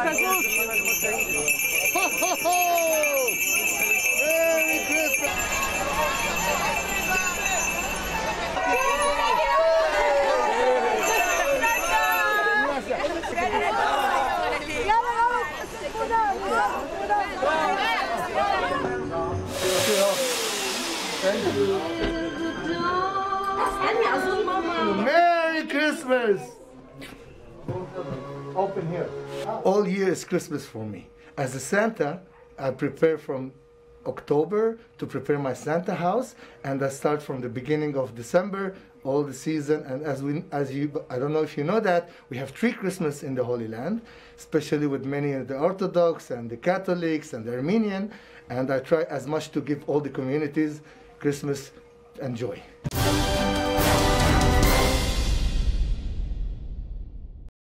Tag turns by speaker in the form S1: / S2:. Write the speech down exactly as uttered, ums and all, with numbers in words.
S1: Merry Christmas! Open here. All year is Christmas for me. As a Santa, I prepare from October to prepare my Santa house, and I start from the beginning of December, all the season. And as we, as you, I don't know if you know that, we have three Christmas in the Holy Land, especially with many of the Orthodox and the Catholics and the Armenian. And I try as much to give all the communities Christmas and joy.